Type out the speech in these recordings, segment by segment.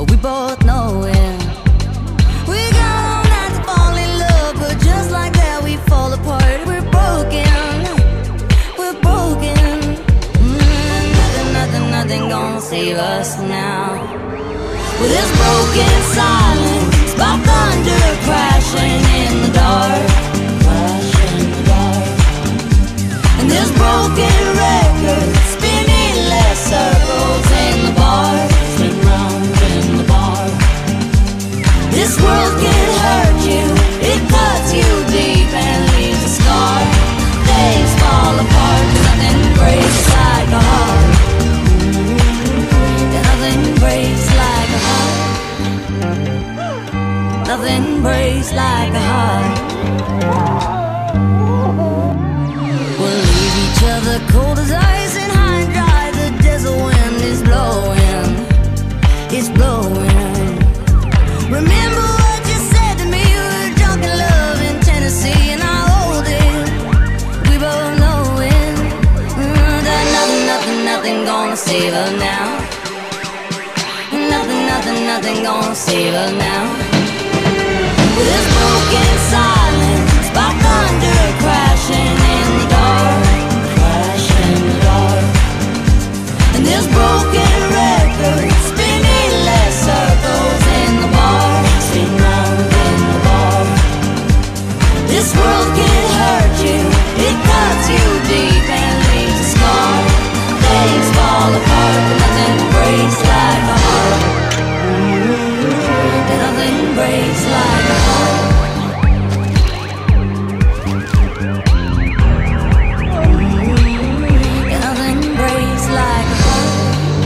we both know it. We got all night to fall in love, but just like that we fall apart. We're broken, we're broken. Nothing gonna save us now. With this broken silence, by thunder crashing in the dark, crashing in the dark. And this broken record spinning less circles in the bar, spin round in the bar. This world can hurt you, it cuts you deep and leaves a scar. Things fall apart, nothing breaks like a heart. Nothing breaks like a heart. Nothing breaks like a heart. We'll leave each other cold as ice and high and dry. The desert wind is blowing, it's blowing. Remember what you said to me? We were drunk in love in Tennessee, and I hold it. We both know it. That nothing gonna save us now. Nothing gonna save us now. With this broken silence, by thunder crashing in the dark, crashing in the dark. And this broken record spinning less circles in the bar, spin round in the bar. This world can hurt you, it cuts you deep and leaves a scar. Things fall apart, but nothing breaks like a heart. Nothing breaks like a heart. Nothing breaks like a heart.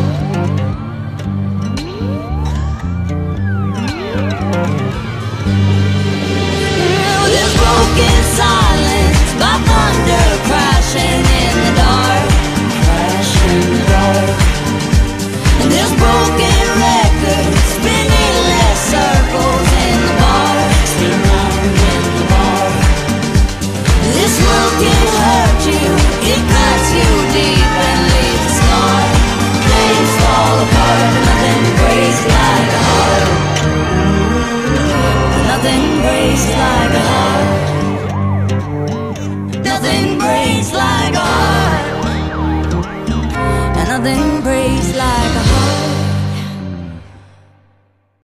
With this broken silence, by thunder crashing in the dark, crashing in the dark. And this broken record spinning less circles in the bar, spin round in the bar. This world can hurt you, it cuts you deep.